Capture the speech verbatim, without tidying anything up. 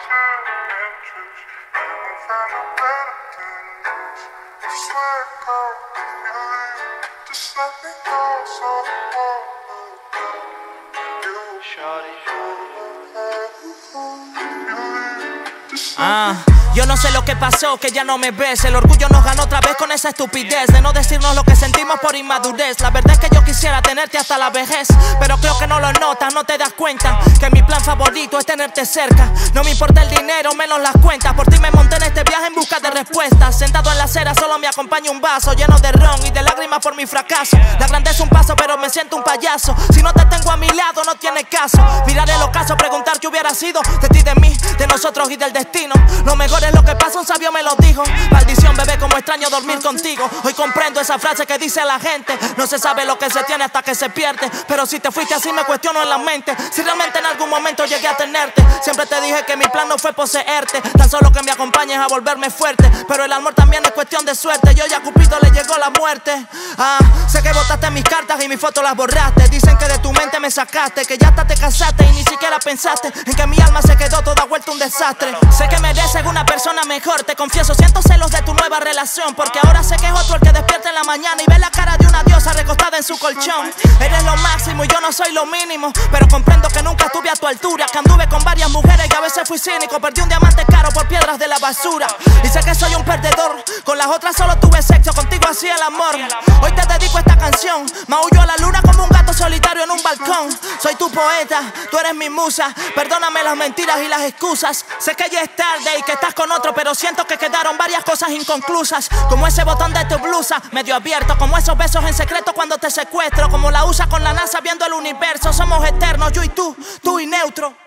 Ah, yo no sé lo que pasó, que ya no me ves. El orgullo nos ganó otra vez con esa estupidez de no decirnos lo que sentimos por inmadurez. La verdad es que yo quisiera tenerte hasta la vejez, pero creo que no lo notas, no te das cuenta que mi plan favorito es tenerte cerca. No me importa el dinero, menos las cuentas. Por ti me monté en este viaje en busca de respuestas. Sentado en la acera solo me acompaña un vaso lleno de ron y de lágrimas por mi fracaso. La grandeza es un paso, pero me siento un payaso. Si no te tengo a mi lado, no tiene caso. Mirar el ocaso, preguntar qué hubiera sido de ti, de mí, de nosotros y del destino. Lo mejor es lo que pasa, un sabio me lo dijo. Maldición, bebé, como extraño dormir contigo. Hoy comprendo esa frase que dice la gente: no se sabe lo que se tiene hasta que se pierde. Pero si te fuiste así me cuestiono en la mente si realmente en algún momento llegué a tenerte. Siempre te dije que mi plan no fue poseerte, tan solo que me acompañes a volverme fuerte. Pero el amor también es cuestión de suerte. Yo ya a Cupido le llegó la muerte. Ah, sé que botaste mis cartas y mis fotos las borraste. Dicen que de tu mente me sacaste, que ya hasta te casaste y ni siquiera pensaste en que mi alma se quedó toda vuelta un desastre. Sé que mereces una persona mejor, te confieso, siento celos de tu nueva relación, porque ahora sé que es otro el que despierta en la mañana y ve la cara de una diosa recostada en su colchón. Eres lo máximo y yo no soy lo mínimo, pero comprendo que nunca estuve a tu altura, que anduve con varias mujeres y a veces fui cínico. Perdí un diamante caro por piedras de la basura y sé que soy un perdedor. Con las otras solo tuve sexo, contigo así el amor. Hoy te dedico esta canción, maullo a la luna como un gato solitario en un balcón. Soy tu poeta, tú eres mi musa, perdóname las mentiras y las excusas. Sé que ya es tarde y que estás con otro, pero siento que quedaron varias cosas inconclusas, como ese botón de tu blusa medio abierto, como esos besos en secreto cuando te secuestro, como la usa con la NASA viendo el universo. Somos eternos, yo y tú, tú y neutro.